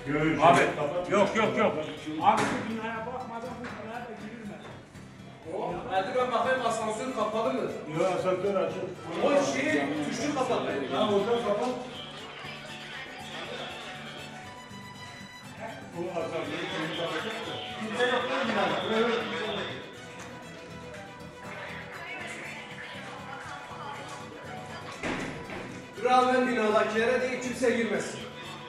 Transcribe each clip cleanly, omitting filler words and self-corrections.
Abi yok. Abi bu binaya bakmadan bu binaya da girilmez. Hadi ben bakayım asansör kapalı mı? Yok asansör açık. O tuşlu kapalı. Ha oradan kapat. Bu asansörü kendisi açacak da. Kimse yok mu binada? Evet. Kral ben binadakilere değil kimse girmesin.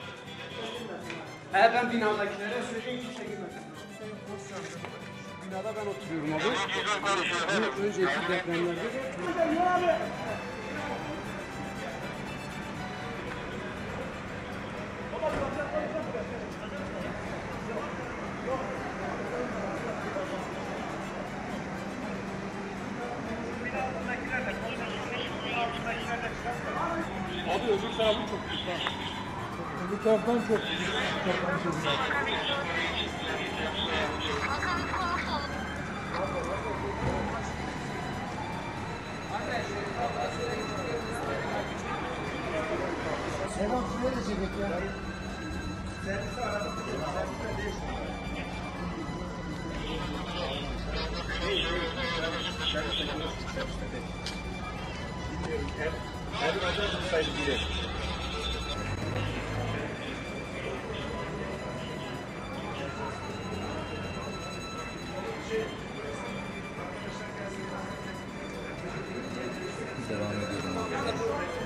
Ben binadakilere söyleyeyim kimse girmesin. Binada ben oturuyorum abi. Bu önceki depremlerde. Abi öbür tarafı çok güzel. Bu taraftan çok Selam şuraya da çekek ya. Hadi bakalım saydı gidelim. Devam ediyorum abi.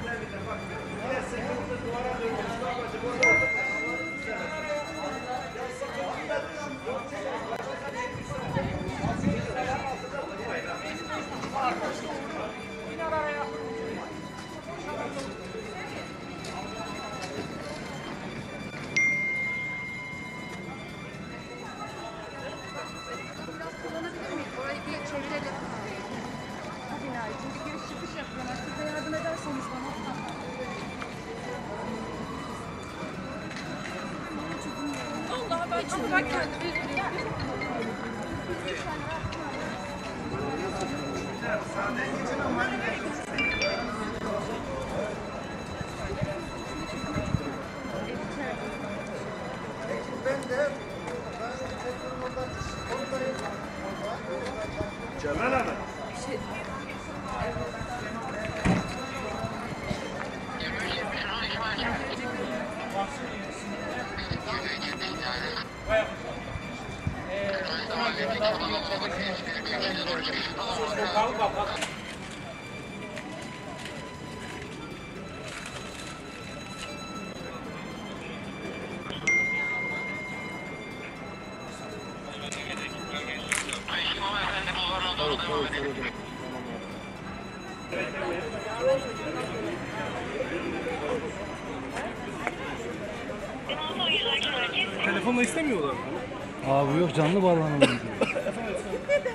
Kullanabilir miyim? Orayı bir çevirelim. Bu binayı. Çünkü giriş çıkış yapıyorlar. Siz de yardım ederseniz bana. Allah ben çok bak kendimi. Cemal abi. Telefonla istemiyorlar. Abi yok canlı bağlanalım diyor.